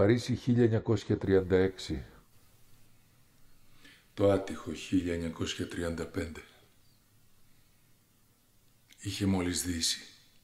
Παρίσι 1936. Το άτυχο 1935. Είχε μόλις δύσει.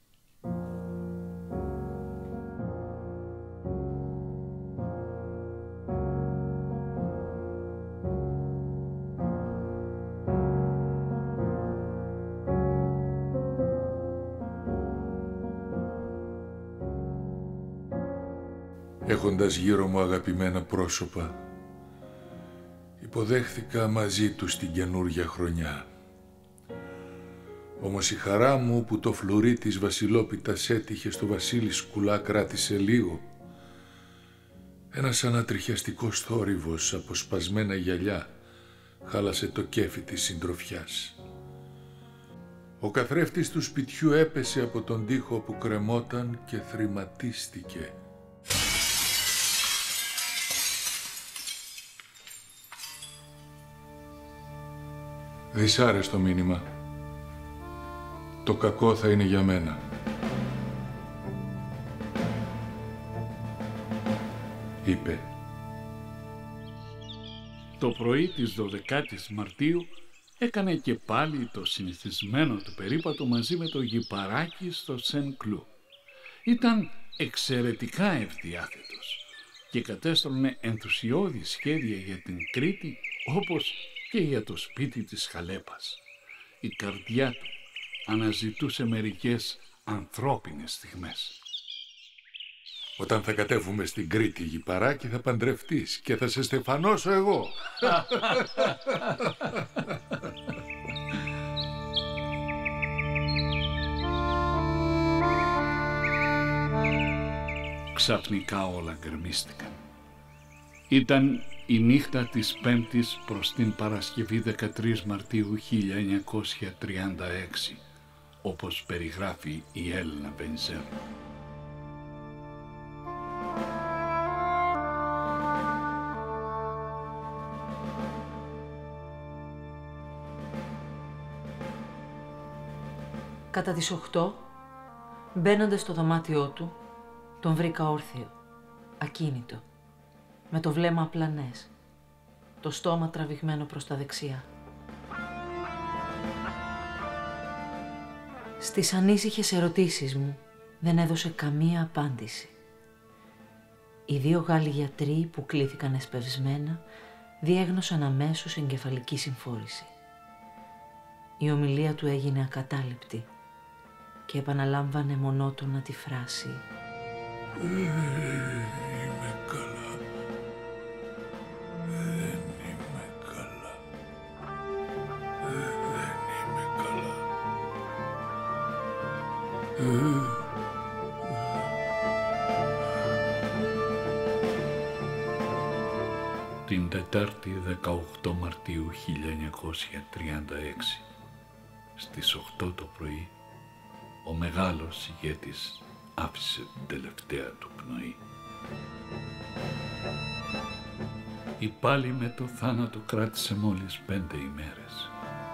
Έχοντας γύρω μου αγαπημένα πρόσωπα, υποδέχθηκα μαζί τους την καινούρια χρονιά. Όμως η χαρά μου που το φλουρί της βασιλόπιτας έτυχε στο βασίλη Σκουλά κράτησε λίγο. Ένας ανατριχιαστικός θόρυβος από σπασμένα γυαλιά χάλασε το κέφι της συντροφιάς. Ο καθρέφτης του σπιτιού έπεσε από τον τοίχο που κρεμόταν και θρηματίστηκε. Δυσάρεστο μήνυμα. Το κακό θα είναι για μένα. Είπε. Το πρωί της 12ης Μαρτίου έκανε και πάλι το συνηθισμένο του περίπατο μαζί με το γηπαράκι στο Σεν Κλου. Ήταν εξαιρετικά ευδιάθετος και κατέστρωνε ενθουσιώδη σχέδια για την Κρήτη όπως και για το σπίτι της Χαλέπας. Η καρδιά του αναζητούσε μερικές ανθρώπινες στιγμές. Όταν θα κατέβουμε στην Κρήτη, γηπαράκι, θα παντρευτείς και θα σε στεφανώσω εγώ. Ξαφνικά όλα γκρεμίστηκαν. Ήταν η νύχτα της Πέμπτης προς την Παρασκευή 13 Μαρτίου 1936, όπως περιγράφει η Έλληνα Βενιζέλου. Κατά τις 8, μπαίνοντας στο δωμάτιό του, τον βρήκα όρθιο, ακίνητο, με το βλέμμα απλανές, το στόμα τραβηγμένο προς τα δεξιά. Στις ανήσυχες ερωτήσεις μου δεν έδωσε καμία απάντηση. Οι 2 Γάλλοι γιατροί που κλήθηκαν εσπευσμένα διέγνωσαν αμέσως εγκεφαλική συμφόρηση. Η ομιλία του έγινε ακατάληπτη και επαναλάμβανε μονότονα τη φράση Είμαι καλά. Δεν είμαι καλά. Δεν είμαι καλά. Την Τετάρτη 18 Μαρτίου 1936, στις 8 το πρωί, ο μεγάλος ηγέτης άφησε την τελευταία του πνοή. Η πάλη με το θάνατο κράτησε μόλις 5 ημέρες.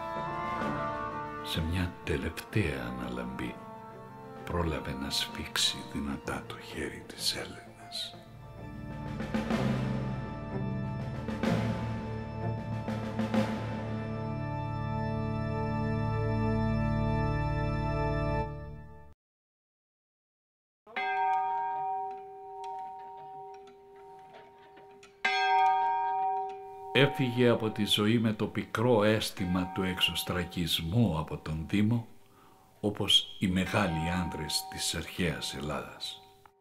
Σε μια τελευταία αναλαμπή πρόλαβε να σφίξει δυνατά το χέρι της Έλενας. Έφυγε από τη ζωή με το πικρό αίσθημα του εξωστρακισμού από τον Δήμο, όπως οι μεγάλοι άνδρες της αρχαίας Ελλάδας.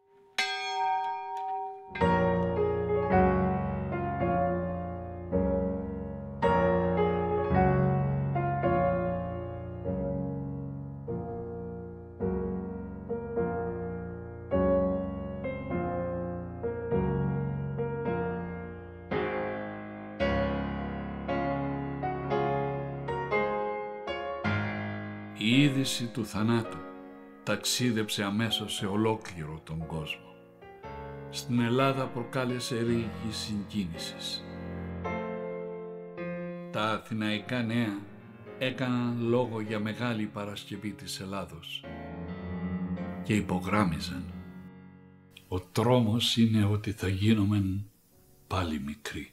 Η είδηση του θανάτου ταξίδεψε αμέσως σε ολόκληρο τον κόσμο. Στην Ελλάδα προκάλεσε ρίγη συγκίνησης. Τα αθηναϊκά νέα έκαναν λόγο για Μεγάλη Παρασκευή της Ελλάδος και υπογράμμιζαν Ο τρόμος είναι ότι θα γίνομεν πάλι μικροί.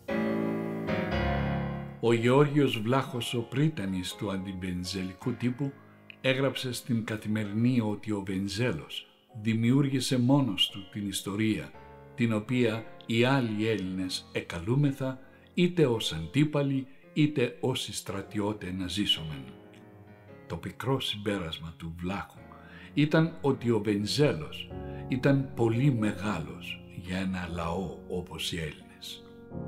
Ο Γεώργιος Βλάχος, ο πρίτανης του αντιβενζελικού τύπου, έγραψε στην Καθημερινή ότι ο Βενιζέλος δημιούργησε μόνος του την ιστορία, την οποία οι άλλοι Έλληνες εκαλούμεθα είτε ως αντίπαλοι είτε ως στρατιώτε να ζήσομεν. Το πικρό συμπέρασμα του Βλάχου ήταν ότι ο Βενιζέλος ήταν πολύ μεγάλος για ένα λαό όπως οι Έλληνες.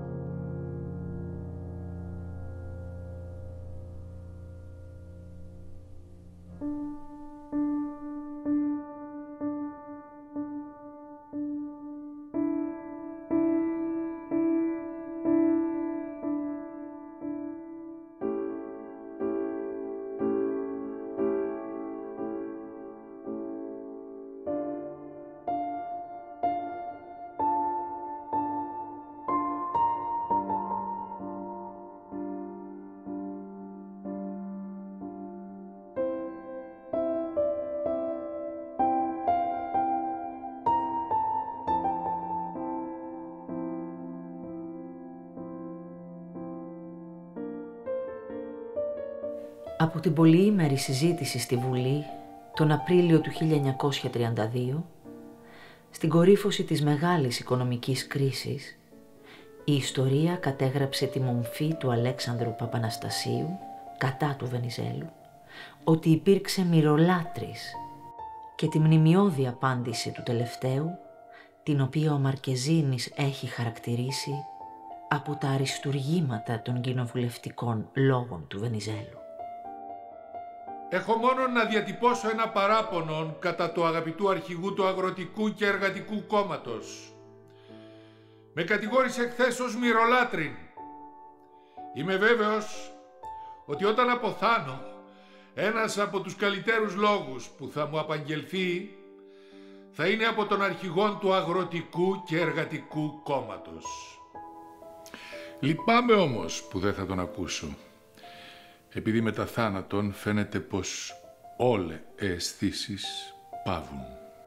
Από την πολυήμερη συζήτηση στη Βουλή τον Απρίλιο του 1932, στην κορύφωση της μεγάλης οικονομικής κρίσης, η ιστορία κατέγραψε τη μομφή του Αλέξανδρου Παπαναστασίου κατά του Βενιζέλου, ότι υπήρξε μοιρολάτρης, και τη μνημιώδη απάντηση του τελευταίου, την οποία ο Μαρκεζίνης έχει χαρακτηρίσει από τα αριστουργήματα των κοινοβουλευτικών λόγων του Βενιζέλου. Έχω μόνο να διατυπώσω ένα παράπονο κατά του αγαπητού αρχηγού του Αγροτικού και Εργατικού Κόμματος. Με κατηγόρησε χθες ως μοιρολάτρην. Είμαι βέβαιος ότι όταν αποθάνω, ένας από τους καλύτερους λόγους που θα μου απαγγελθεί θα είναι από τον αρχηγό του Αγροτικού και Εργατικού Κόμματος. Λυπάμαι όμως που δεν θα τον ακούσω, επειδή μετά θάνατον φαίνεται πως όλες οι αισθήσεις πάβουν.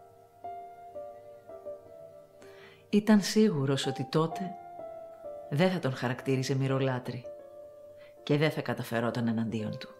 Ήταν σίγουρος ότι τότε δεν θα τον χαρακτήριζε μοιρολάτρη και δεν θα καταφερόταν εναντίον του.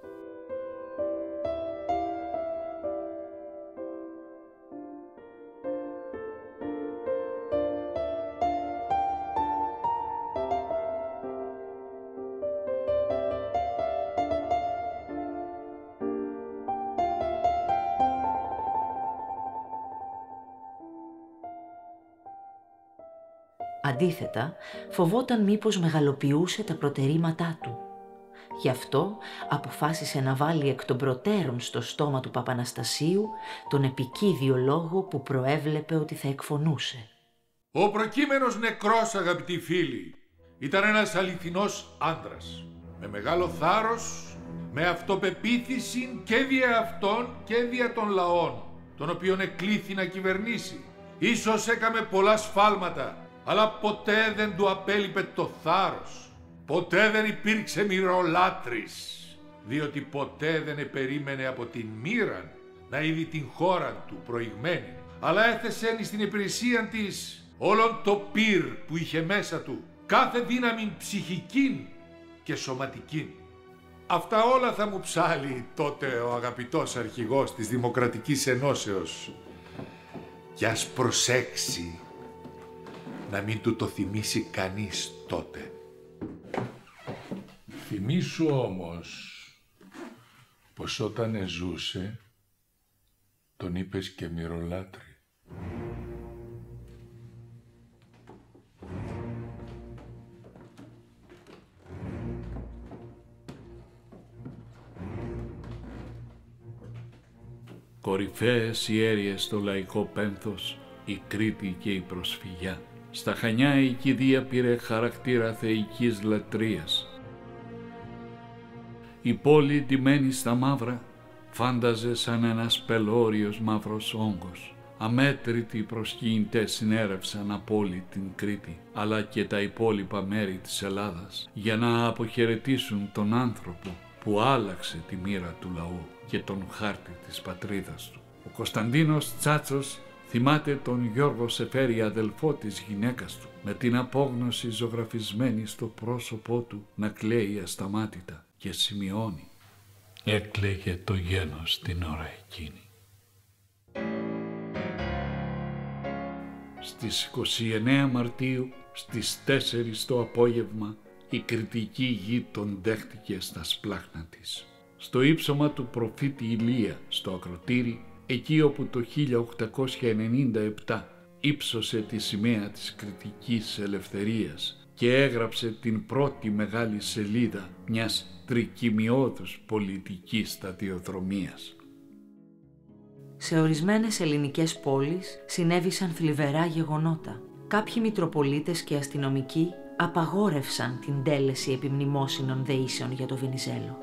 Αντίθετα, φοβόταν μήπως μεγαλοποιούσε τα προτερήματά του. Γι' αυτό αποφάσισε να βάλει εκ των προτέρων στο στόμα του Παπαναστασίου τον επικίδιο λόγο που προέβλεπε ότι θα εκφωνούσε. Ο προκείμενος νεκρός, αγαπητοί φίλοι, ήταν ένας αληθινός άντρας, με μεγάλο θάρρος, με αυτοπεποίθηση και δια αυτών και δια των λαών, τον οποίον εκλήθη να κυβερνήσει. Ίσως έκαμε πολλά σφάλματα, αλλά ποτέ δεν του απέλειπε το θάρρος. Ποτέ δεν υπήρξε μοιρολάτρης, διότι ποτέ δεν επερίμενε από την μοίρα να είδει την χώρα του προηγμένη, αλλά έθεσε στην υπηρεσία της όλον το πυρ που είχε μέσα του, κάθε δύναμη ψυχική και σωματική. Αυτά όλα θα μου ψάλει τότε ο αγαπητός αρχηγός της Δημοκρατικής Ενώσεως, κι ας προσέξει να μην του το θυμίσει κανείς τότε. Θυμήσου όμως πως όταν ζούσε τον είπες και μοιρολάτρη. Κορυφαίες ιέρειες στο λαϊκό πένθος, η Κρήτη και η προσφυγιά. Στα Χανιά η κηδεία πήρε χαρακτήρα θεϊκής λατρείας. Η πόλη ντυμένη στα μαύρα φάνταζε σαν ένας πελώριος μαύρος όγκος. Αμέτρητοι προσκυνητές συνέρευσαν από όλη την Κρήτη, αλλά και τα υπόλοιπα μέρη της Ελλάδας, για να αποχαιρετήσουν τον άνθρωπο που άλλαξε τη μοίρα του λαού και τον χάρτη της πατρίδας του. Ο Κωνσταντίνος Τσάτσος Θυμάται τον Γιώργο Σεφέρη, αδελφό της γυναίκας του, με την απόγνωση ζωγραφισμένη στο πρόσωπό του να κλαίει ασταμάτητα και σημειώνει. Έκλαιγε το γένος την ώρα εκείνη. Στις 29 Μαρτίου, στις 4 το απόγευμα, η κριτική γη τον δέχτηκε στα σπλάχνα της. Στο ύψωμα του προφήτη Ηλία, στο ακροτήρι, εκεί όπου το 1897 ύψωσε τη σημαία της κριτικής ελευθερίας και έγραψε την πρώτη μεγάλη σελίδα μιας τρικυμιώδους πολιτικής σταδιοδρομίας. Σε ορισμένες ελληνικές πόλεις συνέβησαν θλιβερά γεγονότα. Κάποιοι μητροπολίτες και αστυνομικοί απαγόρευσαν την τέλεση επιμνημόσυνων δεήσεων για το Βενιζέλο.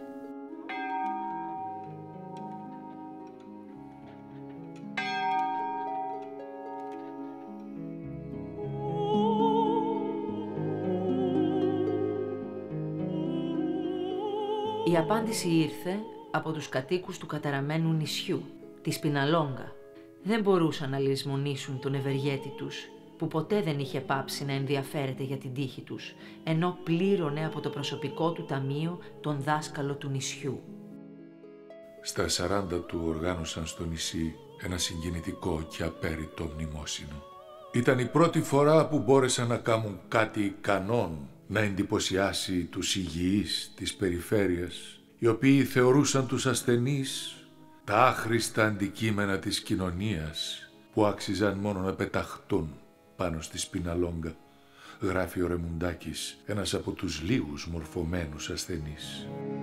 Η απάντηση ήρθε από τους κατοίκους του καταραμένου νησιού, της Πιναλόγκα. Δεν μπορούσαν να λησμονήσουν τον ευεργέτη τους, που ποτέ δεν είχε πάψει να ενδιαφέρεται για την τύχη τους, ενώ πλήρωνε από το προσωπικό του ταμείο τον δάσκαλο του νησιού. Στα 40 του οργάνωσαν στο νησί ένα συγκινητικό και απέριτο μνημόσυνο. Ήταν η πρώτη φορά που μπόρεσαν να κάνουν κάτι ικανόν να εντυπωσιάσει τους υγιείς της περιφέρειας, οι οποίοι θεωρούσαν τους ασθενείς τα άχρηστα αντικείμενα της κοινωνίας που άξιζαν μόνο να πεταχτούν πάνω στη Σπιναλόγκα, γράφει ο Ρεμουντάκης, ένας από τους λίγους μορφωμένους ασθενείς.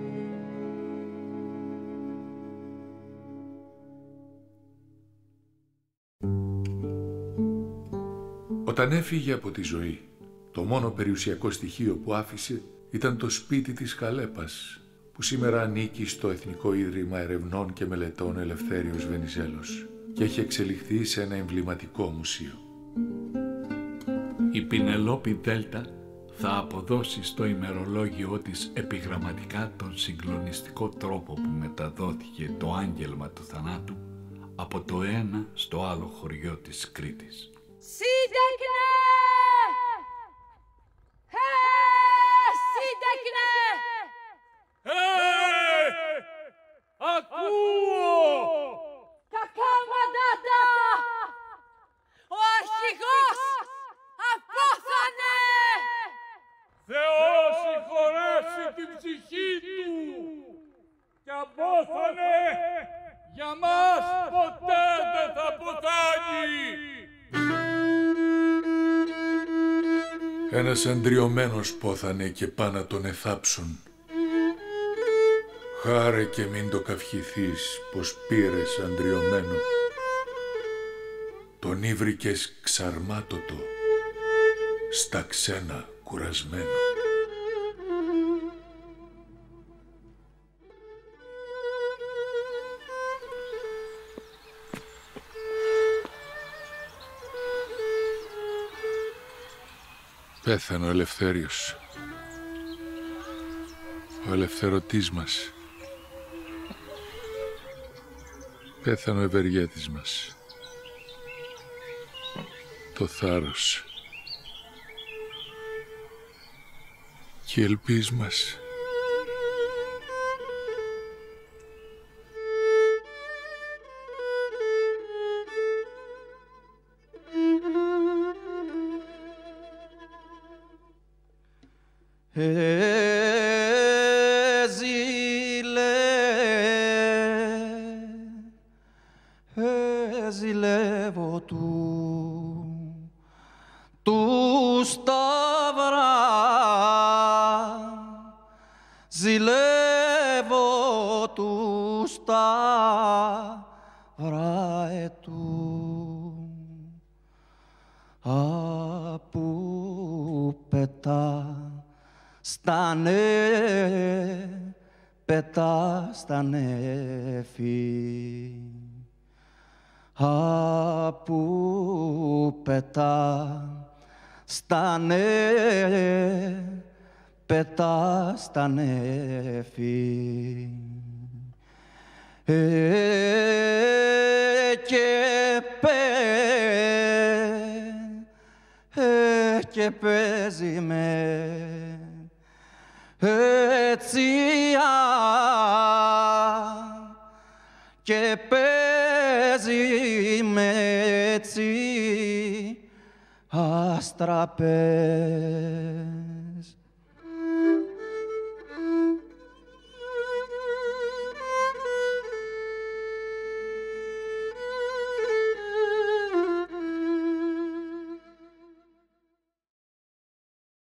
Όταν έφυγε από τη ζωή, το μόνο περιουσιακό στοιχείο που άφησε ήταν το σπίτι της Χαλέπας, που σήμερα ανήκει στο Εθνικό Ίδρυμα Ερευνών και Μελετών Ελευθέριος Βενιζέλος και έχει εξελιχθεί σε ένα εμβληματικό μουσείο. Η Πινελόπη Δέλτα θα αποδώσει στο ημερολόγιο της επιγραμματικά τον συγκλονιστικό τρόπο που μεταδόθηκε το άγγελμα του θανάτου από το ένα στο άλλο χωριό της Κρήτης. Σύντεκνε! Σύντεκνε! Ακούω! Κακά μαντάτα! Ο αρχηγός απόθανε! Θεός συγχωρέσει την ψυχή του και απόθανε για μας ποτέ δεν θα ποθάνει. Ένας αντριωμένος πόθανε και πάνε να τον εθάψουν. Χάρε και μην το καυχηθείς πως πήρες αντριωμένο. Τον ήβρηκες ξαρμάτωτο, στα ξένα κουρασμένο. Πέθανε ο Ελευθέριος, ο ελευθερωτής μας. Πέθανε ο ευεργέτης μας, το θάρρος και η ελπίς μας. Ζηλεύω του σταυρά, ζηλεύω του σταυρά απού πετά στα νέφη, απού πετά στα νέφη, και και παίζει με έτσι και παίζει με έτσι αστραπέ.